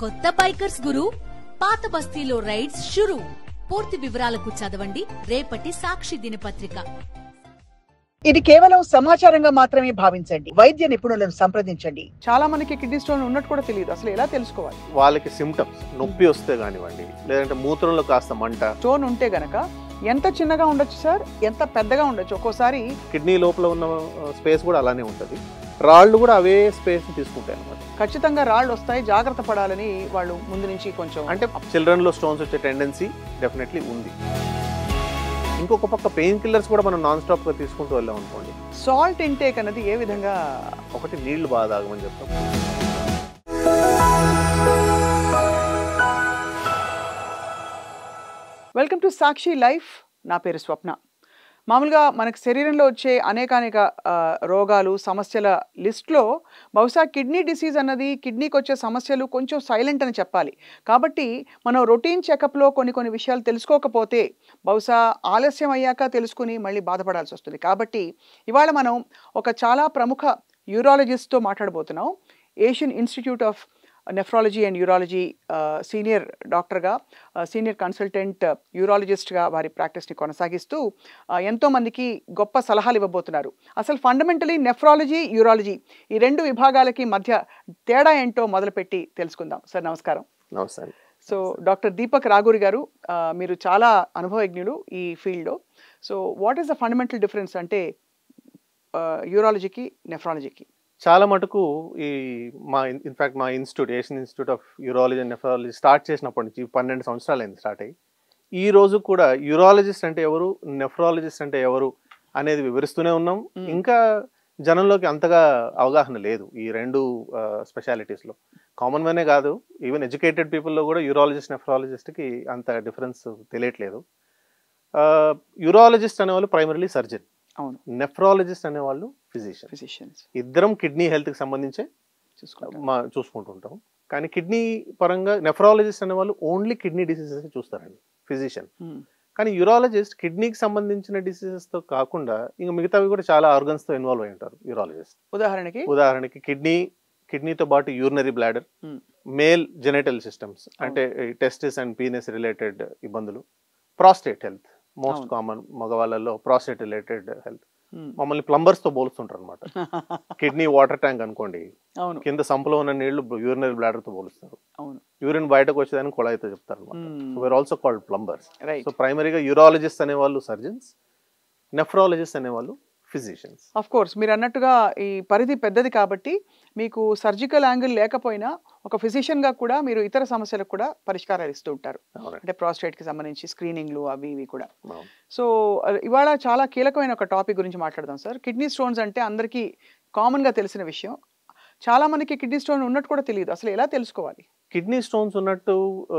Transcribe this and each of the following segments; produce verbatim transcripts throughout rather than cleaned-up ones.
కొత్త బైకర్స్ గురు పాత బస్తీలో రైడ్స్ షురు. పూర్తి వివరాలకు చదవండి రేపటి సాక్షి దినపత్రిక. ఇది కేవలం సమాచారంగా మాత్రమే భావించండి. వైద్య నిపుణులను సంప్రదించండి. చాలా మందికి కిడ్నీ స్టోన్ ఉన్నట్టు కూడా తెలియదు. అసలు ఎలా తెలుసుకోవాలి? వాళ్ళకి సిమ్టమ్స్ నొప్పి వస్తే కానివ్వండి, లేదంటే మూత్రంలో కాస్త మంట. స్టోన్ ఉంటే గనక ఎంత చిన్నగా ఉండొచ్చు సార్, ఎంత పెద్దగా ఉండొచ్చు? ఒక్కోసారి కిడ్నీ లోపల ఉన్న స్పేస్ కూడా అలానే ఉంటుంది. రాళ్ళు కూడా అవే స్పేస్ తీసుకుంటాయి అనమాట. ఖచ్చితంగా రాళ్ళు వస్తాయి, జాగ్రత్త పడాలని వాళ్ళు ముందు నుంచి కొంచెం. అంటే చిల్డ్రన్ లో స్టోన్స్ వచ్చే టెండెన్సీ డెఫినెట్లీ ఉంది. ఇంకొక పక్క పెయిన్ కిల్లర్స్ కూడా మనం నాన్ స్టాప్ గా తీసుకుంటూ వెళ్ళాం అనుకోండి. సాల్ట్ ఇంటేక్ అనేది ఏ విధంగా? ఒకటి నీళ్లు బాగా తాగమని చెప్తాం. Welcome to Sakshi life. నా పేరు స్వప్న. మామూలుగా మనకు శరీరంలో వచ్చే అనేకానేక రోగాలు సమస్యల లిస్ట్లో బహుశా కిడ్నీ డిసీజ్ అన్నది, కిడ్నీకి వచ్చే సమస్యలు కొంచెం సైలెంట్ అని చెప్పాలి. కాబట్టి మనం రొటీన్ చెకప్లో కొన్ని కొన్ని విషయాలు తెలుసుకోకపోతే బహుశా ఆలస్యం అయ్యాక తెలుసుకుని మళ్ళీ బాధపడాల్సి వస్తుంది. కాబట్టి ఇవాళ మనం ఒక చాలా ప్రముఖ యూరాలజిస్ట్తో మాట్లాడబోతున్నాం. Asian Institute of Nephrology and Urology senior డాక్టర్గా, సీనియర్ కన్సల్టెంట్ యూరాలజిస్ట్గా వారి ప్రాక్టీస్ని కొనసాగిస్తూ ఎంతోమందికి గొప్ప సలహాలు ఇవ్వబోతున్నారు. అసలు ఫండమెంటలీ నెఫ్రాలజీ, యూరాలజీ ఈ రెండు విభాగాలకి మధ్య తేడా ఏంటో మొదలుపెట్టి తెలుసుకుందాం. సార్ నమస్కారం. నమస్కారం. సో డాక్టర్ దీపక్ రాగూరి గారు, మీరు చాలా అనుభవజ్ఞులు ఈ ఫీల్డ్లో. So what is the fundamental difference అంటే యూరాలజీకి, నెఫ్రాలజీకి? చాలా మటుకు ఈ మా ఇన్ఫాక్ట్ మా institute Asian Institute of Urology and Nephrology start చేసినప్పటి నుంచి పన్నెండు సంవత్సరాలు అయింది స్టార్ట్ అయ్యి. ఈ రోజు కూడా యూరాలజిస్ట్ అంటే ఎవరు, నెఫ్రాలజిస్ట్ అంటే ఎవరు అనేది వివరిస్తూనే ఉన్నాం. ఇంకా జనంలోకి అంతగా అవగాహన లేదు ఈ రెండు స్పెషాలిటీస్లో. కామన్ గానే కాదు, ఈవెన్ ఎడ్యుకేటెడ్ పీపుల్లో కూడా యూరాలజిస్ట్ నెఫ్రాలజిస్ట్కి అంత డిఫరెన్స్ తెలియట్లేదు. యూరాలజిస్ట్ అనేవాళ్ళు ప్రైమరీలీ సర్జన్, అవును. నెఫ్రాలజిస్ట్ అనేవాళ్ళు ఫిజిషియన్. ఫిజిషియన్స్ ఇద్దరం కిడ్నీ హెల్త్కి సంబంధించే మా చూసుకుంటుంటాం. కానీ కిడ్నీ పరంగా నెఫ్రాలజిస్ట్ అనే వాళ్ళు ఓన్లీ కిడ్నీ డిసీజెస్ చూస్తారండి, ఫిజిషియన్. కానీ యూరాలజిస్ట్ కిడ్నీకి సంబంధించిన డిసీజెస్తో కాకుండా ఇంకా మిగతావి కూడా చాలా ఆర్గన్స్తో ఇన్వాల్వ్ అయి ఉంటారు యూరాలజిస్ట్. ఉదాహరణకి ఉదాహరణకి కిడ్నీ కిడ్నీతో పాటు urinary bladder, male genital systems అంటే టెస్టిస్ అండ్ పీనస్ రిలేటెడ్ ఇబ్బందులు, ప్రాస్టేట్ హెల్త్ మోస్ట్ కామన్ మగవాళ్ళలో ప్రాస్టేట్ రిలేటెడ్ హెల్త్. మమ్మల్ని ప్లంబర్స్ తో పోలుస్తుంటారు అనమాట. కిడ్నీ వాటర్ ట్యాంక్ అనుకోండి, కింద సంపులో ఉన్న నీళ్లు యూరినరీ బ్లాడర్ తో పోలుస్తారు. యూరిన్ బయటకు వచ్చేదాన్ని కొళాయితో చెప్తారు అనమాట. We are also called plumbers. So ప్రైమరీగా యూరాలజిస్ట్ అనేవాళ్ళు సర్జన్స్, నెఫ్రాలజిస్ట్ అనేవాళ్ళు ఫిజిషియన్స్. ఆఫ్ కోర్స్ మీరు అన్నట్టుగా ఈ పరిధి పెద్దది కాబట్టి మీకు సర్జికల్ యాంగిల్ లేకపోయినా ఒక ఫిజిషియన్ గా కూడా మీరు ఇతర సమస్యలకు కూడా పరిష్కారాలు ఇస్తూ ఉంటారు. అంటే ప్రాస్టేట్ కి సంబంధించి స్క్రీనింగ్లు అవి ఇవి కూడా. సో ఇవాళ చాలా కీలకమైన ఒక టాపిక్ గురించి మాట్లాడదాం సార్. కిడ్నీ స్టోన్స్ అంటే అందరికీ కామన్ గా తెలిసిన విషయం. చాలా మందికి కిడ్నీ స్టోన్ ఉన్నట్టు కూడా తెలియదు. అసలు ఎలా తెలుసుకోవాలి? కిడ్నీ స్టోన్స్ ఉన్నట్టు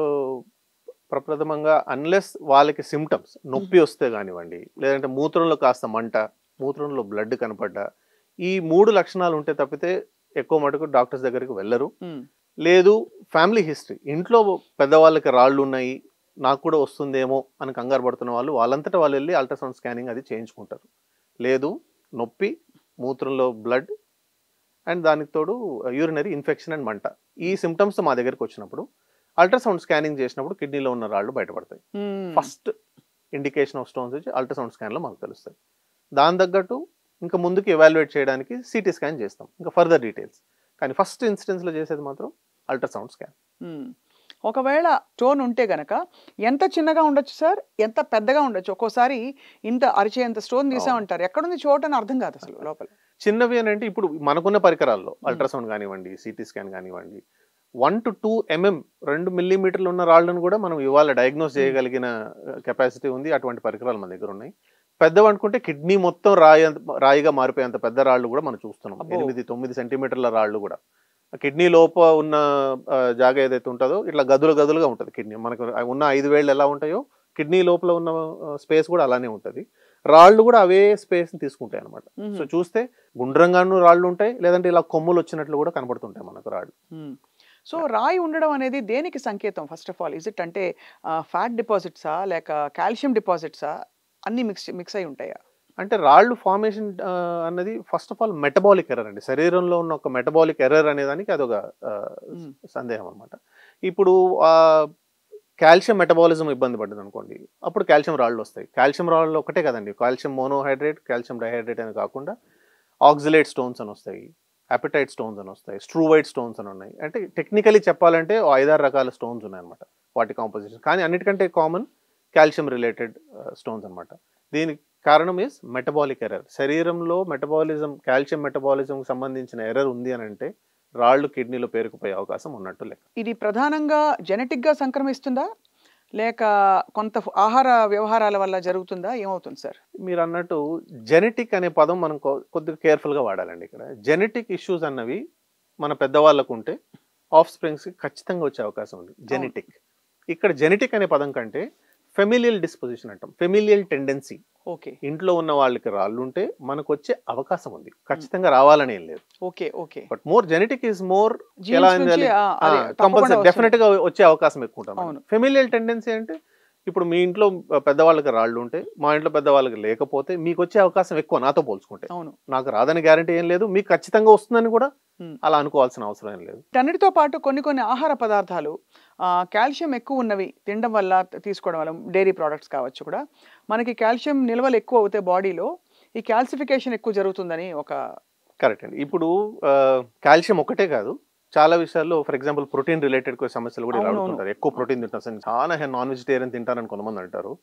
ప్రప్రథమంగా అన్లెస్ వాళ్ళకి సిమ్టమ్స్ నొప్పి వస్తే కానివ్వండి, లేదంటే మూత్రంలో కాస్త మంట, మూత్రంలో బ్లడ్ కనపడ్డా, ఈ మూడు లక్షణాలు ఉంటే తప్పితే ఎక్కువ మటుకు డాక్టర్స్ దగ్గరికి వెళ్ళరు. లేదు ఫ్యామిలీ హిస్టరీ, ఇంట్లో పెద్దవాళ్ళకి రాళ్ళు ఉన్నాయి నాకు కూడా వస్తుందేమో అని కంగారు పడుతున్న వాళ్ళు వాళ్ళంతటా వాళ్ళు వెళ్ళి అల్ట్రాసౌండ్ స్కానింగ్ అది చేయించుకుంటారు. లేదు నొప్పి, మూత్రంలో బ్లడ్ అండ్ దానికి తోడు యూరినరీ ఇన్ఫెక్షన్ అండ్ మంట, ఈ సిమ్టమ్స్ మా దగ్గరికి వచ్చినప్పుడు అల్ట్రాసౌండ్ స్కానింగ్ చేసినప్పుడు కిడ్నీలో ఉన్న రాళ్ళు బయటపడతాయి. ఫస్ట్ ఇండికేషన్ ఆఫ్ స్టోన్స్ వచ్చి అల్ట్రాసౌండ్ స్కాన్లో మాకు తెలుస్తాయి. దాని తగ్గట్టు ఇంకా ముందుకు ఎవాల్యుయేట్ చేయడానికి సిటీ స్కాన్ చేస్తాం, ఇంకా ఫర్దర్ డీటెయిల్స్. కానీ ఫస్ట్ ఇన్స్టెన్స్లో చేసేది మాత్రం అల్ట్రాసౌండ్ స్కాన్. ఒకవేళ స్టోన్ ఉంటే గనక ఎంత చిన్నగా ఉండొచ్చు సార్, ఎంత పెద్దగా ఉండొచ్చు? ఒక్కోసారి ఇంత అరిచేంత స్టోన్ తీసామంటారు, ఎక్కడుంది చోటు అని అర్థం కాదు అసలు లోపల. చిన్నవి అని అంటే ఇప్పుడు మనకున్న పరికరాల్లో అల్ట్రాసౌండ్ కానివ్వండి, సిటీ స్కాన్ కానివ్వండి, వన్ టు టూ ఎంఎం రెండు మిల్లీమీటర్లు ఉన్న రాళ్ళను కూడా మనం ఇవాళ డయాగ్నోస్ చేయగలిగిన కెపాసిటీ ఉంది. అటువంటి పరికరాలు మన దగ్గర ఉన్నాయి. పెద్దవి అనుకుంటే కిడ్నీ మొత్తం రాయి రాయిగా మారిపోయేంత పెద్ద రాళ్ళు కూడా మనం చూస్తున్నాం. ఎనిమిది తొమ్మిది సెంటీమీటర్ల రాళ్ళు కూడా. కిడ్నీ లోప ఉన్న జాగా ఏదైతే ఉంటుందో ఇట్లా గదులు గదులుగా ఉంటుంది కిడ్నీ. మనకు ఉన్న ఐదు వేళ్ళు ఎలా ఉంటాయో కిడ్నీ లోపల ఉన్న స్పేస్ కూడా అలానే ఉంటుంది. రాళ్ళు కూడా అవే స్పేస్ తీసుకుంటాయి అనమాట. సో చూస్తే గుండ్రంగాను రాళ్ళు ఉంటాయి, లేదంటే ఇలా కొమ్ములు వచ్చినట్లు కూడా కనబడుతుంటాయి మనకు రాళ్ళు. సో రాయి ఉండడం అనేది దేనికి సంకేతం? First of all is it అంటే ఫ్యాట్ డిపాజిట్సా లేక కాల్షియం డిపాజిట్సా, అన్ని మిక్స్ మిక్స్ అయి ఉంటాయా? అంటే రాళ్ళు ఫార్మేషన్ అన్నది first of all metabolic error అండి. శరీరంలో ఉన్న ఒక మెటబాలిక్ ఎర్రర్ అనేదానికి అదొక సందేహం అనమాట. ఇప్పుడు కాల్షియం మెటబాలిజం ఇబ్బంది పడ్డది అనుకోండి, అప్పుడు కాల్షియం రాళ్ళు వస్తాయి. కాల్షియం రాళ్ళు ఒకటే కదండి, కాల్షియం మోనోహైడ్రేట్, కాల్షియం డైహైడ్రేట్ అని కాకుండా ఆక్సిలేట్ స్టోన్స్ అని వస్తాయి, అపెటైట్ స్టోన్స్ అని వస్తాయి, స్ట్రూవైట్ స్టోన్స్ అని ఉన్నాయి. అంటే టెక్నికలీ చెప్పాలంటే ఓ ఐదారు రకాల స్టోన్స్ ఉన్నాయన్నమాట వాటి కాంపోజిషన్. కానీ అన్నిటికంటే కామన్ కాల్షియం రిలేటెడ్ స్టోన్స్ అనమాట. దీనికి కారణం ఈజ్ మెటబాలిక్ ఎర్రర్. శరీరంలో మెటబాలిజం, కాల్షియం మెటబాలిజంకి సంబంధించిన ఎర్రర్ ఉంది అని అంటే రాళ్ళు కిడ్నీలో పేరుకుపోయే అవకాశం ఉన్నట్టు లెక్క. ఇది ప్రధానంగా జెనెటిక్గా సంక్రమిస్తుందా లేక కొంత ఆహార వ్యవహారాల వల్ల జరుగుతుందా, ఏమవుతుంది సార్? మీరు అన్నట్టు జెనెటిక్ అనే పదం మనం కొద్దిగా కేర్ఫుల్గా వాడాలండి. ఇక్కడ జెనెటిక్ ఇష్యూస్ అన్నవి మన పెద్దవాళ్ళకు ఉంటే ఆఫ్ స్ప్రింగ్స్కి ఖచ్చితంగా వచ్చే అవకాశం ఉంది. జెనెటిక్, ఇక్కడ జెనెటిక్ అనే పదం కంటే ఫెమిలియల్ డిస్పోజిషన్ అంటాం, ఫెమిలియల్ టెండెన్సీ. ఓకే, ఇంట్లో ఉన్న వాళ్ళకి రాళ్ళు ఉంటే మనకు వచ్చే అవకాశం ఉంది, ఖచ్చితంగా రావాలని ఏం లేదు. Okay okay but more genetic is more ఎలా కంపల్సరీ డెఫినెట్ గా వచ్చే అవకాశం ఎక్కువ ఉంటుంది. ఫెమిలియల్ టెండెన్సీ అంటే ఇప్పుడు మీ ఇంట్లో పెద్దవాళ్ళకి రాళ్ళు ఉంటే మా ఇంట్లో పెద్దవాళ్ళకి లేకపోతే మీకు వచ్చే అవకాశం ఎక్కువ నాతో పోల్చుకుంటే. అవును, నాకు రాదని గ్యారంటీ ఏం లేదు, మీకు ఖచ్చితంగా వస్తుందని కూడా అలా అనుకోవాల్సిన అవసరం ఏం లేదు. అన్నిటితో పాటు కొన్ని కొన్ని ఆహార పదార్థాలు కాల్షియం ఎక్కువ ఉన్నవి తినడం వల్ల, తీసుకోవడం వల్ల, డైరీ ప్రోడక్ట్స్ కావచ్చు కూడా, మనకి కాల్షియం నిల్వలు ఎక్కువ అవుతాయి బాడీలో, ఈ కాల్సిఫికేషన్ ఎక్కువ జరుగుతుందని ఒక. కరెక్ట్ అండి. ఇప్పుడు కాల్షియం ఒకటే కాదు, చాలా విషయాల్లో ఫర్ ఎగ్జాంపుల్ ప్రోటీన్ రిలేటెడ్ సమస్యలు కూడా ఇలా అడుగుతుంటారు. ఎక్కువ ప్రోటీన్ తింటారు, చాలా నాన్ వెజిటేరియన్ తింటారని కొంతమంది అంటారు.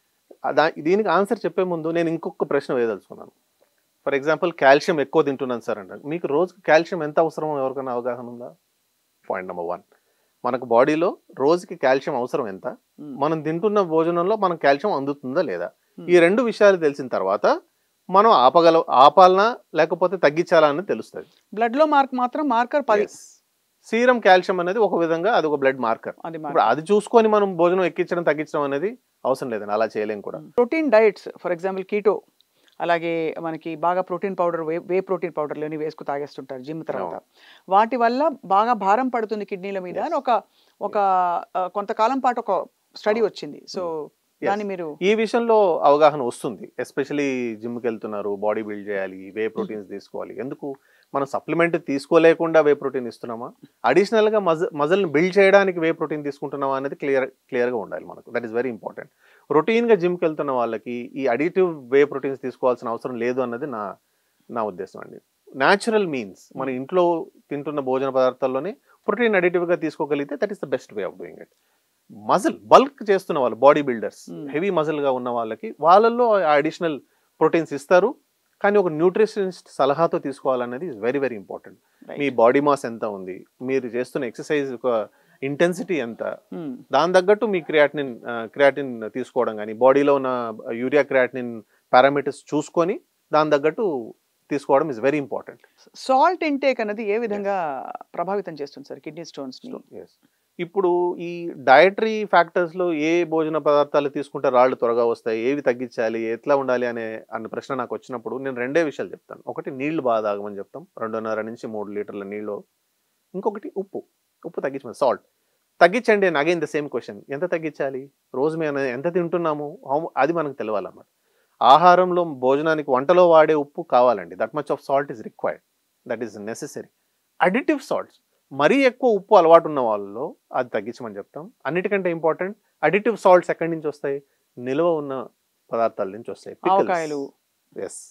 దీనికి ఆన్సర్ చెప్పే ముందు నేను ఇంకొక ప్రశ్న వేయదలుచుకున్నాను. ఫర్ ఎగ్జాంపుల్ కాల్షియం ఎక్కువ తింటున్నాను సార్ అంటారు, మీకు రోజుకి కాల్షియం ఎంత అవసరమో ఎవరికైనా అవగాహన ఉందా? పాయింట్ నెంబర్ వన్, మనకు బాడీలో రోజుకి కాల్షియం అవసరం ఎంత, మనం తింటున్న భోజనంలో మనకు కాల్షియం అందుతుందా లేదా, ఈ రెండు విషయాలు తెలిసిన తర్వాత మనం ఆపగల ఆపాలనా లేకపోతే తగ్గించాలా అని తెలుస్తుంది. బ్లడ్ లో మార్క్ మాత్రం మార్కర్ పది. సీరం కాల్షియం అనేది ఒక విధంగా అది ఒక బ్లడ్ మార్కర్. ఇప్పుడు అది చూసుకొని మనం భోజనం ఎక్కించడం తగ్గించడం అనేది అవసరం లేదని అలా చేయలేం కూడా. Protein diets for example keto, అలాగే మనకి బాగా protein powder, whey whey protein పౌడర్లోని వేసుకు తాగేస్తుంటారు జిమ్ తర్వాత, వాటి వల్ల బాగా భారం పడుతుంది కిడ్నీల మీద అని ఒక ఒక కొంతకాలం పాటు ఒక స్టడీ వచ్చింది. సో దాన్ని మీరు ఈ విషయంలో అవగాహన వస్తుంది, ఎస్పెషలీ జిమ్కి వెళ్తున్నారు, బాడీ బిల్డ్ చేయాలి, వే ప్రోటీన్స్ తీసుకోవాలి. ఎందుకు మనం సప్లిమెంట్ తీసుకోలేకుండా వే ప్రోటీన్ ఇస్తున్నామా, అడిషనల్గా మజ మజల్ని బిల్డ్ చేయడానికి వే ప్రోటీన్ తీసుకుంటున్నామా అనేది క్లియర్ క్లియర్గా ఉండాలి మనకు. That is very important. రొటీన్గా జిమ్కి వెళ్తున్న వాళ్ళకి ఈ అడిటివ్ వే ప్రోటీన్స్ తీసుకోవాల్సిన అవసరం లేదు అన్నది నా నా ఉద్దేశం అండి. న్యాచురల్ మీన్స్ మన ఇంట్లో తింటున్న భోజన పదార్థాల్లోనే ప్రోటీన్ అడిటివ్గా తీసుకోగలిగితే that is the best way of doing it. Muscle bulk చేస్తున్న వాళ్ళు, బాడీ బిల్డర్స్, హెవీ మజిల్గా ఉన్న వాళ్ళకి వాళ్ళల్లో అడిషనల్ ప్రోటీన్స్ ఇస్తారు, కానీ ఒక న్యూట్రిషనిస్ట్ సలహాతో తీసుకోవాలనేది ఇస్ వెరీ వెరీ ఇంపార్టెంట్. మీ బాడీ మాస్ ఎంత ఉంది, మీరు చేస్తున్న ఎక్సర్సైజ్ ఒక ఇంటెన్సిటీ ఎంత, దాని తగ్గట్టు మీ క్రియాటినిన్ క్రియాటిన్ తీసుకోవడం కానీ, బాడీలో ఉన్న యూరియా క్రియాటినిన్ పారామీటర్స్ చూసుకొని దాని తగ్గట్టు తీసుకోవడం is very important. Salt intake అనేది ఏ విధంగా ప్రభావితం చేస్తుంది సార్ కిడ్నీ స్టోన్స్ ని? ఇప్పుడు ఈ డయటరీ ఫ్యాక్టర్స్లో ఏ భోజన పదార్థాలు తీసుకుంటే రాళ్ళు త్వరగా వస్తాయి, ఏవి తగ్గించాలి, ఎట్లా ఉండాలి అనే అన్న ప్రశ్న నాకు వచ్చినప్పుడు నేను రెండే విషయాలు చెప్తాను. ఒకటి నీళ్లు బాగా తాగమని చెప్తాం, రెండున్నర నుంచి మూడు లీటర్ల నీళ్ళు. ఇంకొకటి ఉప్పు, ఉప్పు తగ్గించమని, సాల్ట్ తగ్గించండి అని అగైన్ ద సేమ్ క్వశ్చన్, ఎంత తగ్గించాలి, రోజు మేము ఎంత తింటున్నాము అది మనకు తెలియాలన్నమాట. ఆహారంలో, భోజనానికి, వంటలో వాడే ఉప్పు కావాలండి, that much of salt is required, that is necessary. Additive salts, మరీ ఎక్కువ ఉప్పు అలవాటు ఉన్న వాళ్ళలో అది తగ్గించమని చెప్తాం. అన్నిటికంటే ఇంపార్టెంట్, అడిటివ్ సాల్ట్స్ ఎక్కడి నుంచి వస్తాయి, నిల్వ ఉన్న పదార్థాల నుంచి వస్తాయి. ఆవకాయలు, ఎస్,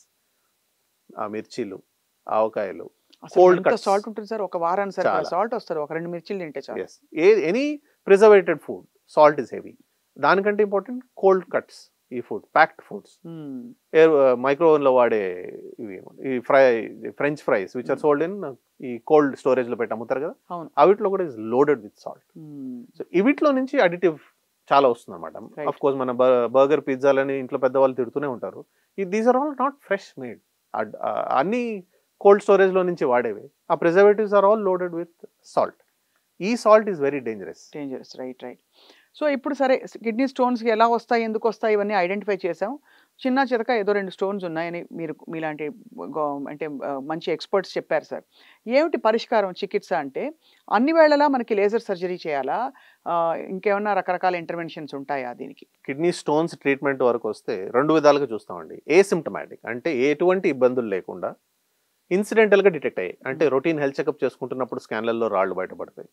ఆ మిర్చీలు, ఆవకాయలు, కోల్డ్ కట్ సాల్ట్ ఉంటుంది సార్, ఒక వారానికి సరిపడా సాల్ట్ వస్తుంది, ఒక రెండు మిర్చీలు తింటే చాలు. ఎస్, ఏ any preserved food salt is heavy. దానికంటే ఇంపార్టెంట్ కోల్డ్ కట్స్, ఈ food packed foods, air microwave లో వాడే ఇవి ఈ fry French fries which are sold in ఈ కోల్డ్ స్టోరేజ్ లో పెట్టి అమ్ముతారు కదా, అవిట్లో కూడా is loaded with salt. So ఇవిట్లో నుంచి అడిటివ్ చాలా వస్తుంది అనమాట. అఫ్ కోర్స్ మన బర్గర్, పిజ్జాలని ఇంట్లో పెద్దవాళ్ళు తిడుతూనే ఉంటారు, these are all not fresh made, అన్ని కోల్డ్ స్టోరేజ్ లో నుంచి వాడేవి. ఆ preservatives are all loaded with salt. ఈ salt is very dangerous. Dangerous, right right. So ఇప్పుడు సరే, కిడ్నీ స్టోన్స్కి ఎలా వస్తాయి, ఎందుకు వస్తాయి, ఇవన్నీ ఐడెంటిఫై చేసాం. చిన్న చితక ఏదో రెండు స్టోన్స్ ఉన్నాయని మీరు మీలాంటి అంటే మంచి ఎక్స్పర్ట్స్ చెప్పారు సార్. ఏమిటి పరిష్కారం, చికిత్స అంటే అన్ని వేళలా మనకి లేజర్ సర్జరీ చేయాలా, ఇంకేమన్నా రకరకాల ఇంటర్వెన్షన్స్ ఉంటాయా దీనికి? కిడ్నీ స్టోన్స్ ట్రీట్మెంట్ వరకు వస్తే రెండు విధాలుగా చూస్తామండి. ఏసిమ్టమాటిక్ అంటే ఎటువంటి ఇబ్బందులు లేకుండా ఇన్సిడెంటల్గా డిటెక్ట్ అయ్యాయి, అంటే రొటీన్ హెల్త్ చెకప్ చేసుకుంటున్నప్పుడు స్కాన్లలో రాళ్ళు బయటపడతాయి.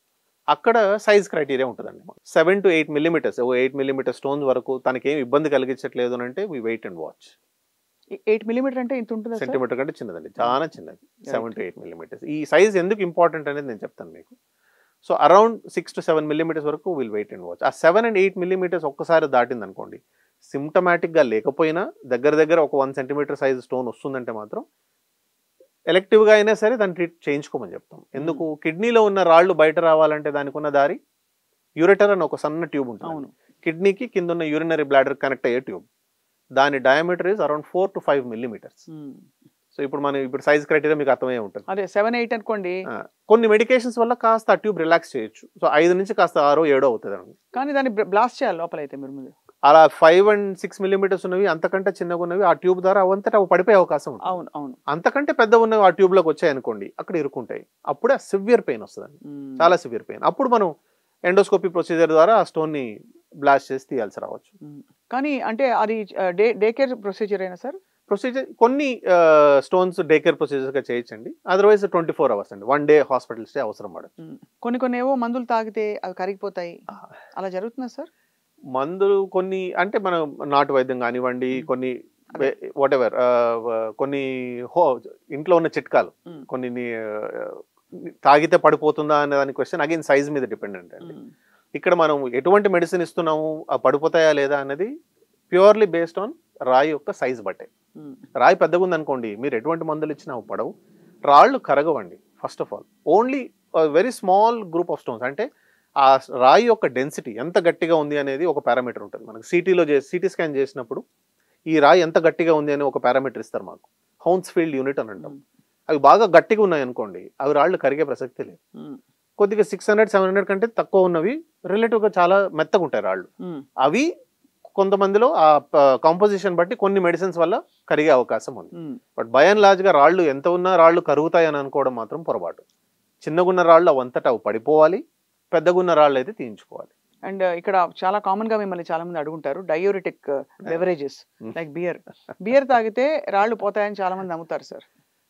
అక్కడ సైజ్ క్రైటీరియా ఉంటుందండి. Seven to eight millimetres eight millimetre stones వరకు తనకి ఏం ఇబ్బంది కలిగించట్లేదు అని అంటే we wait and watch. Eight millimetre అంటే ఇంత ఉంటుంది సెంటీమీటర్ కంటే చిన్నదండి, చాలా చిన్నది. Seven to eight millimetres. ఈ సైజ్ ఎందుకు ఇంపార్టెంట్ అనేది నేను చెప్తాను మీకు. So around six to seven millimetres వరకు విల్ వెయిట్ అండ్ వాచ్. ఆ సెవెన్ అండ్ ఎయిట్ మిల్లీమీటర్స్ ఒక్కసారి దాటింది అనుకోండి, సిమ్టమాటిక్గా లేకపోయినా దగ్గర దగ్గర ఒక వన్ సెంటీమీటర్ సైజ్ స్టోన్ వస్తుందంటే మాత్రం ఎలెక్టివ్గా అయినా సరే దాన్ని ట్రీట్ చేయించుకోమని చెప్తాం. ఎందుకు, కిడ్నీలో ఉన్న రాళ్ళు బయట రావాలంటే దానికి ఉన్న దారి యూరెటర్ అని ఒక సన్న ట్యూబ్ ఉంటుంది. కిడ్నీకి కింద ఉన్న యూరినరీ బ్లాడర్ కనెక్ట్ అయ్యే ట్యూబ్. దాని diameter is around four to five millimetres. So ఇప్పుడు మనం ఇప్పుడు సైజ్ క్రైటీరియా మీకు అర్థమయ్యే ఉంటుంది. అదే సెవెన్ ఎయిట్ అనుకోండి. కొన్ని మెడికేషన్స్ వల్ల కాస్త ఆ ట్యూబ్ రిలాక్స్ చేయొచ్చు. సో ఐదు నుంచి కాస్త ఆరో ఏడో అవుతుంది అండి. కానీ దాన్ని బ్లాస్ట్ చేయాలి లోపల అయితే మీరు ముందు. అలా ఫైవ్ అండ్ సిక్స్ మిల్లీమీటర్స్ ఉన్నవి, అంతకంటే చిన్నగా ఉన్నవి ఆ ట్యూబ్ ద్వారా అవంతటా అవి పడిపోయే అవకాశం ఉంది. అవును అవును. అంతకంటే పెద్ద ఉన్నవి ఆ ట్యూబ్ లోకి వచ్చాయి అనుకోండి, అక్కడ ఇరుక్కుంటాయి. అప్పుడే సివియర్ పెయిన్ వస్తుందండి, చాలా సివియర్ పెయిన్. అప్పుడు మనం ఎండోస్కోపీ ప్రొసీజర్ ద్వారా ఆ స్టోన్ ని బ్లాస్ట్ చేసి తీయాల్సి రావచ్చు. కానీ అంటే అది డే డే కేర్ ప్రొసీజర్ అయినా సార్? ప్రొసీజర్ కొన్ని స్టోన్స్ డే కేర్ ప్రొసీజర్ గా చేయొచ్చండి. అదర్వైజ్ ట్వంటీ ఫోర్ అవర్స్ అండి, వన్ డే హాస్పిటల్ స్టే అవసరం పడదు. కొన్ని కొన్ని ఏవో మందులు తాగితే అవి కరిగిపోతాయి, అలా జరుగుతుందా సార్? మందులు కొన్ని అంటే మనం నాటు వైద్యం కానివ్వండి, కొన్ని వాట్ ఎవర్ కొన్ని హో ఇంట్లో ఉన్న చిట్కాలు కొన్ని తాగితే పడిపోతుందా అనే దాని క్వశ్చన్ అగైన్ సైజ్ మీద డిపెండెంట్ అండి. ఇక్కడ మనం ఎటువంటి మెడిసిన్ ఇస్తున్నాము, ఆ పడిపోతాయా లేదా అన్నది ప్యూర్లీ బేస్డ్ ఆన్ రాయి యొక్క సైజ్ బట్టే. రాయి పెద్దగా ఉందనుకోండి, మీరు ఎటువంటి మందులు ఇచ్చినా పడవు. రాళ్ళు కరగవండి. First of all only very small group of stones, అంటే ఆ రాయి యొక్క డెన్సిటీ ఎంత గట్టిగా ఉంది అనేది ఒక పారామీటర్ ఉంటుంది మనకు. సిటీలో చేసి సిటీ స్కాన్ చేసినప్పుడు ఈ రాయి ఎంత గట్టిగా ఉంది అని ఒక పారామీటర్ ఇస్తారు మాకు, హౌన్స్ఫీల్డ్ యూనిట్ అని అంటాం. అవి బాగా గట్టిగా ఉన్నాయి అనుకోండి, అవి రాళ్ళు కరిగే ప్రసక్తి లేదు. కొద్దిగా సిక్స్ హండ్రెడ్ సెవెన్ హండ్రెడ్ కంటే తక్కువ ఉన్నవి రిలేటివ్గా చాలా మెత్తగా ఉంటాయి రాళ్ళు. అవి కొంతమందిలో ఆ కాంపోజిషన్ బట్టి కొన్ని మెడిసిన్స్ వల్ల కరిగే అవకాశం ఉంది. బట్ బై అండ్ లార్జ్ గా రాళ్ళు ఎంత ఉన్నా రాళ్ళు కరుగుతాయి అని అనుకోవడం మాత్రం పొరపాటు. చిన్నగున్న రాళ్ళు అవంతటా అవి పడిపోవాలి, పెద్దగున్న రాళ్ళు అయితే తీయించుకోవాలి. అండ్ ఇక్కడ చాలా కామన్ గా మిమ్మల్ని చాలా మంది అడుగుంటారు, diuretic beverages like beer beer తాగితే రాళ్ళు పోతాయని చాలా మంది నమ్ముతారు సార్.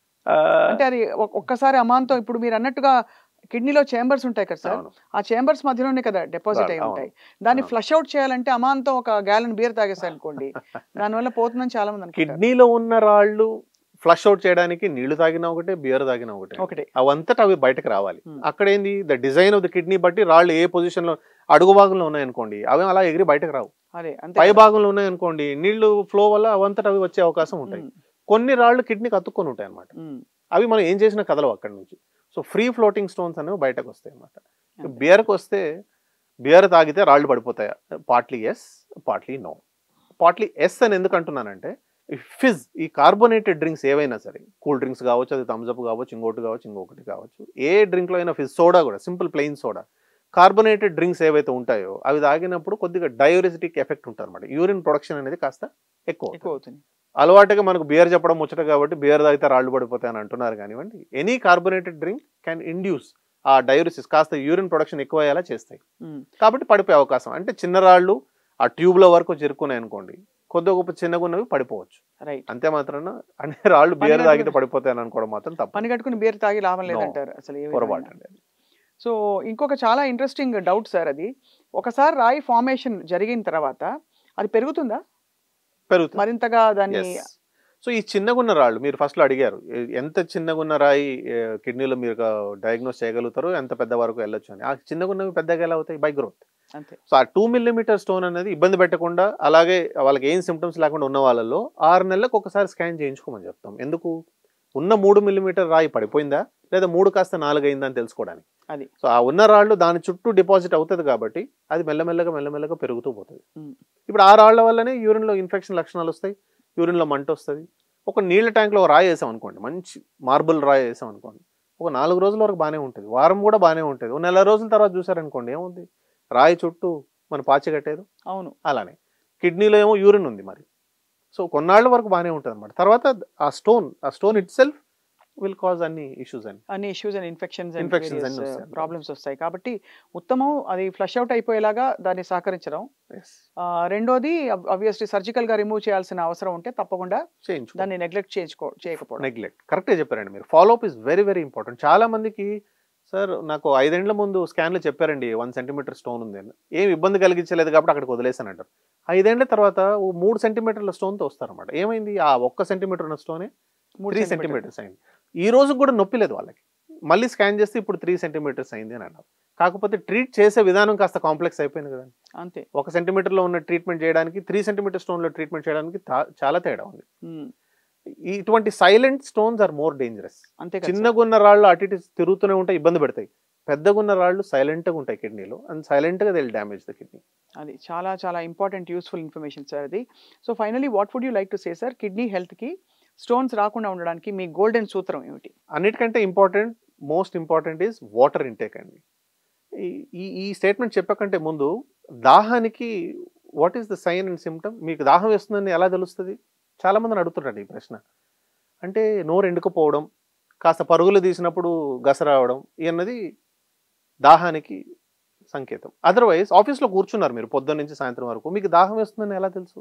అంటే అది ఒక్కసారి అమాంతం, ఇప్పుడు మీరు అన్నట్టుగా కిడ్నీలో చేంబర్స్ ఉంటాయి కదా సార్, ఆ చేంబర్స్ మధ్యలోనే కదా డిపాజిట్ అయి ఉంటాయి. దాన్ని ఫ్లష్ అవుట్ చేయాలంటే అమాంతం ఒక గ్యాలన్ బియర్ తాగేసారు అనుకోండి, దానివల్ల పోతుందని చాలా మంది అనుకుంటారు. కిడ్నీలో ఉన్న రాళ్ళు ఫ్లష్ అవుట్ చేయడానికి నీళ్లు తాగినా ఒకటే, బియర్ తాగినా ఒకటే ఒకటే అవంతటా అవి బయటకు రావాలి. అక్కడ ఏంది, the design of the kidney బట్టి రాళ్ళు ఏ పొజిషన్ లో, అడుగు భాగంలో ఉన్నాయనుకోండి అవి అలా ఎగిరి బయటకు రావు. పై భాగంలో ఉన్నాయనుకోండి నీళ్లు ఫ్లో వల్ల అవంతటా అవి వచ్చే అవకాశం ఉంటాయి. కొన్ని రాళ్ళు కిడ్నీకి అతుక్కొని ఉంటాయి అనమాట, అవి మనం ఏం చేసినా కదలవు అక్కడి నుంచి. సో ఫ్రీ ఫ్లోటింగ్ స్టోన్స్ అనేవి బయటకు వస్తాయి అన్నమాట. బియర్కి వస్తే బియర్ తాగితే రాళ్ళు పడిపోతాయా? Partly yes, partly no. Partly yes అని ఎందుకు అంటున్నానంటే, ఫిజ్ ఈ కార్బోనేటెడ్ డ్రింక్స్ ఏవైనా సరే, కూల్ డ్రింక్స్ కావచ్చు, అది థమ్స్అప్ కావచ్చు, ఇంకోటి కావచ్చు, ఇంకొకటి కావచ్చు, ఏ డ్రింక్లో అయినా ఫిజ్, సోడా కూడా simple plain soda, carbonated drinks ఏవైతే ఉంటాయో అవి తాగినప్పుడు కొద్దిగా డయూరిసిటిక్ ఎఫెక్ట్ ఉంటుంది అనమాట. యూరిన్ ప్రొడక్షన్ అనేది కాస్త ఎక్కువ అవుతుంది. అలవాటుగా మనకు బియర్ చెప్పడం ముచ్చట కాబట్టి బియర్ తాగితే రాళ్ళు పడిపోతాయి అని అంటున్నారు కానివ్వండి, any carbonated drink can induce ఆ డయూరిసిస్, కాస్త యూరిన్ ప్రొడక్షన్ ఎక్కువ అయ్యేలా చేస్తాయి. కాబట్టి పడిపోయే అవకాశం, అంటే చిన్న రాళ్ళు ఆ ట్యూబ్ల వరకు చేరుకున్నాయి అనుకోండి, కొద్ది గొప్ప చిన్నగా ఉన్నవి పడిపోవచ్చు. అంతే మాత్రాన అంటే రాళ్ళు బియర్ తాగితే పడిపోతాయని అనుకోవడం మాత్రం తప్ప. పని కట్టుకుని బియర్ తాగి లాభం లేదంటారు అసలు, పొరపాటు అండి. సో ఇంకొక చాలా ఇంట్రెస్టింగ్ డౌట్ సార్, అది ఒకసారి రాయి ఫార్మేషన్ జరిగిన తర్వాత అది పెరుగుతుందా? పెరుగుతుంది మరింతగా దాన్ని. సో ఈ చిన్నగున్న రాళ్ళు మీరు ఫస్ట్ లో అడిగారు, ఎంత చిన్నగున్న రాయి కిడ్నీలో మీరు డయాగ్నోస్ చేయగలుగుతారు, ఎంత పెద్ద వరకు వెళ్ళొచ్చు అని. ఆ చిన్నగున్నవి పెద్దగా ఎలా అవుతాయి? By growth. సో ఆ టూ మిల్లీమీటర్ స్టోన్ అనేది ఇబ్బంది పెట్టకుండా, అలాగే వాళ్ళకి ఏం సిమ్టమ్స్ లేకుండా ఉన్న వాళ్ళలో ఆరు నెలలకు ఒకసారి స్కాన్ చేయించుకోమని చెప్తాం. ఎందుకు? ఉన్న మూడు మిల్లీమీటర్ రాయి పడిపోయిందా లేదా మూడు కాస్త నాలుగు అయిందా అని తెలుసుకోవడానికి. అది సో ఆ ఉన్న రాళ్ళు దాని చుట్టూ డిపాజిట్ అవుతుంది కాబట్టి అది మెల్లమెల్లగా మెల్లమెల్లగా పెరుగుతూ పోతుంది. ఇప్పుడు ఆ రాళ్ల వల్లనే యూరిన్లో ఇన్ఫెక్షన్ లక్షణాలు వస్తాయి, యూరిన్లో మంట వస్తుంది. ఒక నీళ్ళ ట్యాంక్లో ఒక రాయి వేసాం అనుకోండి, మంచి మార్బుల్ రాయి వేసాం అనుకోండి, ఒక నాలుగు రోజుల వరకు బాగానే ఉంటుంది, వారం కూడా బాగానే ఉంటుంది. ఒక నెల రోజుల తర్వాత చూసారనుకోండి ఏముంది, రాయి చుట్టూ మన పాచి కట్టేది. అవును, అలానే కిడ్నీలో ఏమో యూరిన్ ఉంది మరి. సో కొన్నాళ్ళ వరకు బాగానే ఉంటుంది అనమాట. తర్వాత ఆ స్టోన్ ఆ stone itself will cause అన్ని ఇష్యూస్ అండ్ అన్ని issues and infections infections problems వస్తాయి. కాబట్టి ఉత్తమం అది ఫ్లష్ అవుట్ అయిపోయేలాగా దాన్ని సహకరించడం. రెండోది ఆబ్వియస్లీ సర్జికల్ గా రిమూవ్ చేయాల్సిన అవసరం ఉంటే తప్పకుండా దాన్ని నెగ్లెక్ట్ చేసుకో చేయకపోవడం. నెగ్లెక్ట్ కరెక్ట్గా చెప్పారండి మీరు. Follow up is very very important. చాలా మందికి సార్ నాకు ఐదేండ్ల ముందు స్కాన్లో చెప్పారండి వన్ సెంటీమీటర్ స్టోన్ ఉంది అని. ఏం ఇబ్బంది కలిగించలేదు కాబట్టి అక్కడికి వదిలేసాను అంటారు. ఐదేళ్ల తర్వాత ఓ మూడు సెంటీమీటర్ల స్టోన్తో వస్తారన్నమాట. ఏమైంది, ఆ ఒక్క సెంటీమీటర్ ఉన్న స్టోనే త్రీ సెంటీమీటర్స్ అయింది. ఈ రోజు కూడా నొప్పి లేదు వాళ్ళకి. మళ్ళీ స్కాన్ చేస్తే ఇప్పుడు త్రీ సెంటీమీటర్స్ అయింది అని అన్నారు. కాకపోతే ట్రీట్ చేసే విధానం కాస్త కాంప్లెక్స్ అయిపోయింది కదండి. అంతే, ఒక సెంటీమీటర్లో ఉన్న ట్రీట్మెంట్ చేయడానికి త్రీ సెంటీమీటర్ స్టోన్లో ట్రీట్మెంట్ చేయడానికి చాలా తేడా ఉంది. ఇటువంటి silent stones are more dangerous. అంతే, చిన్నగున్న రాళ్ళు అటు ఇటు తిరుగుతూనే ఉంటాయి, ఇబ్బంది పెడతాయి. పెద్దగున్న రాళ్ళు సైలెంట్గా ఉంటాయి కిడ్నీలో, అండ్ సైలెంట్గా they will damage the kidney. అది చాలా చాలా ఇంపార్టెంట్ యూస్ఫుల్ ఇన్ఫర్మేషన్ సార్ అది. So finally what would you like to say sir, kidney హెల్త్కి స్టోన్స్ రాకుండా ఉండడానికి మీ గోల్డెన్ సూత్రం ఏమిటి? అన్నిటికంటే important, most important is water intake అండి. ఈ ఈ స్టేట్మెంట్ చెప్పకంటే ముందు దాహానికి what is the sign and symptom? మీకు దాహం వేస్తుందని ఎలా తెలుస్తుంది? చాలా మందిని అడుగుతుంటారు ఈ ప్రశ్న. అంటే నోరు ఎండుకుపోవడం, కాస్త పరుగులు తీసినప్పుడు గస రావడం ఇవన్నది దాహానికి సంకేతం. అదర్వైజ్ ఆఫీస్లో కూర్చున్నారు మీరు పొద్దున్న నుంచి సాయంత్రం వరకు, మీకు దాహం వేస్తుందని ఎలా తెలుసు?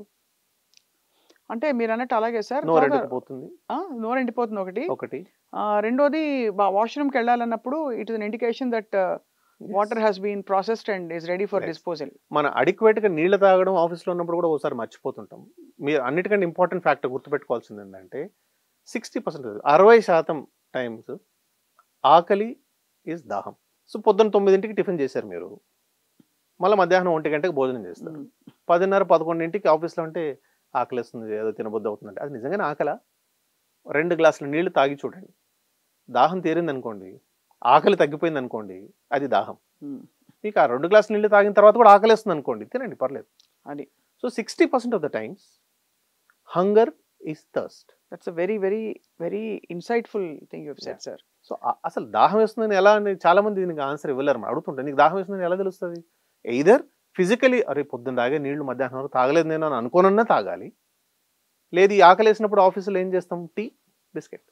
అంటే మీరు అన్నట్టు అలాగే సార్, నోరు ఎండిపోతుంది, నోరు ఎండిపోతుంది ఒకటి ఒకటి రెండోది వాష్రూమ్కి వెళ్ళాలన్నప్పుడు it is an indication that water has been processed and is ready for disposal. మన అడిక్వేట్గా నీళ్లు తాగడం ఆఫీస్లో ఉన్నప్పుడు కూడా ఒకసారి మర్చిపోతుంటాం. మీరు అన్నిటికంటే ఇంపార్టెంట్ ఫ్యాక్టర్ గుర్తుపెట్టుకోవాల్సింది ఏంటంటే సిక్స్టీ పర్సెంట్ అరవై శాతం టైమ్స్ ఆకలి ఈజ్ దాహం. సో పొద్దున్న తొమ్మిదింటికి టిఫిన్ చేశారు మీరు, మళ్ళీ మధ్యాహ్నం ఒంటి గంటకి భోజనం చేస్తారు, పదిన్నర పదకొండింటికి ఆఫీస్లో ఉంటే ఆకలి వస్తుంది, ఏదో తినబుద్ధి అవుతుందంటే అది నిజంగానే ఆకలా? రెండు గ్లాసుల నీళ్లు తాగి చూడండి, దాహం తీరింది అనుకోండి, ఆకలి తగ్గిపోయింది అనుకోండి, అది దాహం. మీకు ఆ రెండు గ్లాసుల నీళ్లు తాగిన తర్వాత కూడా ఆకలి వస్తుంది అనుకోండి, తినండి పర్లేదు. అది so sixty percent of the times hunger is thirst. That's a very very very insightful thing you have said sir. So అసలు దాహం వేస్తుందని ఎలా అని చాలా మంది దీనికి ఆన్సర్ ఇవ్వలేరు. అడుగుతుంటే నీకు దాహం వేస్తుందని ఎలా తెలుస్తుంది? ఎయిదర్ ఫిజికలీ అరే పొద్దున్న తాగే నీళ్లు మధ్యాహ్నం వరకు తాగలేదు నేను అని అనుకోనన్నా తాగాలి, లేదు ఈ ఆకలి వేసినప్పుడు ఆఫీసులో ఏం చేస్తాం, టీ బిస్కెట్,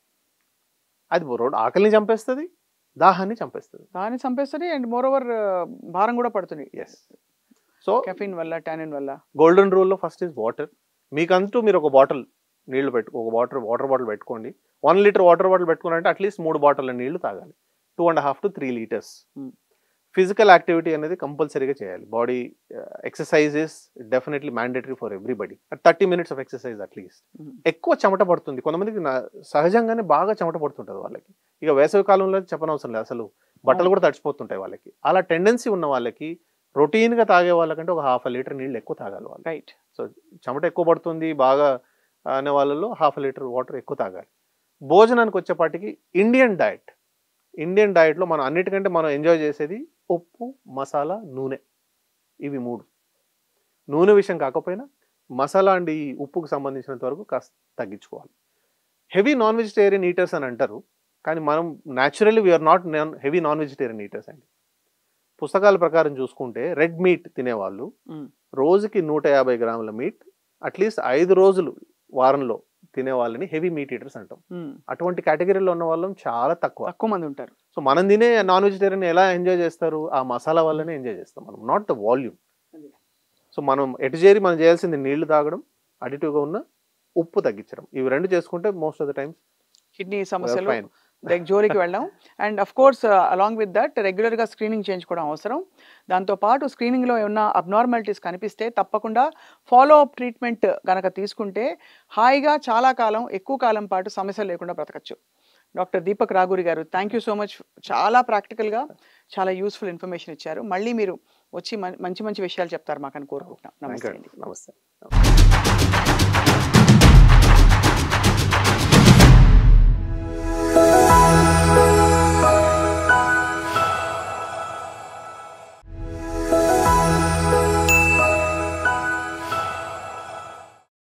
అది రోడ్ ఆకలిని చంపేస్తుంది, దాహాన్ని చంపేస్తుంది. దాన్ని చంపేస్తుంది అండ్ మోర్ ఓవర్ భారం కూడా పడుతుంది. ఎస్. సో కెఫిన్ వల్ల, టానిన్ వల్ల. గోల్డెన్ రూల్లో ఫస్ట్ ఈజ్ వాటర్. మీకంటూ మీరు ఒక బాటిల్ నీళ్లు పెట్టు ఒక వాటర్ వాటర్ బాటిల్ పెట్టుకోండి. వన్ లీటర్ వాటర్ బాటిల్ పెట్టుకున్నారంటే అట్లీస్ట్ మూడు బాటిల్ నీళ్లు తాగాలి, two and half to three litres. Physical activity అనేది కంపల్సరీగా చేయాలి. Body exercise is definitely mandatory for everybody. Thirty minutes of exercise at least. ఎక్కువ చెమట పడుతుంది కొంతమందికి, సహజంగానే బాగా చెమట పడుతుంటుంది వాళ్ళకి. ఇక వేసవి కాలంలో చెప్పనవసరం లేదు, అసలు బట్టలు కూడా తడిచిపోతుంటాయి వాళ్ళకి. అలా టెండెన్సీ ఉన్న వాళ్ళకి రొటీన్గా తాగే వాళ్ళకంటే ఒక హాఫ్ లీటర్ నీళ్ళు ఎక్కువ తాగాలి వాళ్ళు. రైట్. సో చెమట ఎక్కువ పడుతుంది బాగా అనే వాళ్ళలో హాఫ్ లీటర్ వాటర్ ఎక్కువ తాగాలి. భోజనానికి వచ్చేపాటికి ఇండియన్ డయట్, ఇండియన్ డయట్లో మనం అన్నిటికంటే మనం ఎంజాయ్ చేసేది ఉప్పు, మసాలా, నూనె. ఇవి మూడు. నూనె విషయం కాకపోయినా మసాలా అండ్ ఈ ఉప్పుకు సంబంధించినంత వరకు కాస్త తగ్గించుకోవాలి. హెవీ నాన్ వెజిటేరియన్ ఈటర్స్ అని అంటారు, కానీ మనం naturally we are not non heavy non vegetarian eaters అండి. పుస్తకాల ప్రకారం చూసుకుంటే రెడ్ మీట్ తినేవాళ్ళు రోజుకి నూట యాభై గ్రాముల మీట్ అట్లీస్ట్ ఐదు రోజులు వారంలో తినే వాళ్ళని హెవీ మీట్ ఈటర్స్ అంటాం. అటువంటి కేటగిరీలో ఉన్న వాళ్ళం చాలా తక్కువ తక్కువ మంది ఉంటారు. సో మనం తినే నాన్ వెజిటేరియన్ ఎలా ఎంజాయ్ చేస్తారు? ఆ మసాలా వల్లనే ఎంజాయ్ చేస్తాం మనం, నాట్ ద వాల్యూమ్. సో మనం ఎటు చేరి మనం చేయాల్సింది నీళ్లు తాగడం, అడిటివ్గా ఉన్న ఉప్పు తగ్గించడం. ఇవి రెండు చేసుకుంటే most of the times kidney సమస్యలు జోలికి వెళ్ళాం. And of course along with that రెగ్యులర్గా స్క్రీనింగ్ చేయించుకోవడం అవసరం. దాంతోపాటు స్క్రీనింగ్లో ఏమన్నా అబ్నార్మాలిటీస్ కనిపిస్తే తప్పకుండా ఫాలో అప్ ట్రీట్మెంట్ కనుక తీసుకుంటే హాయిగా చాలా కాలం, ఎక్కువ కాలం పాటు సమస్యలు లేకుండా బ్రతకచ్చు. డాక్టర్ దీపక్ రాఘూరి గారు, థ్యాంక్ యూ సో మచ్. చాలా ప్రాక్టికల్గా చాలా యూస్ఫుల్ ఇన్ఫర్మేషన్ ఇచ్చారు. మళ్ళీ మీరు వచ్చి మంచి మంచి విషయాలు చెప్తారు మాకని కోరుకుంటున్నాం. నమస్తే. నమస్తే.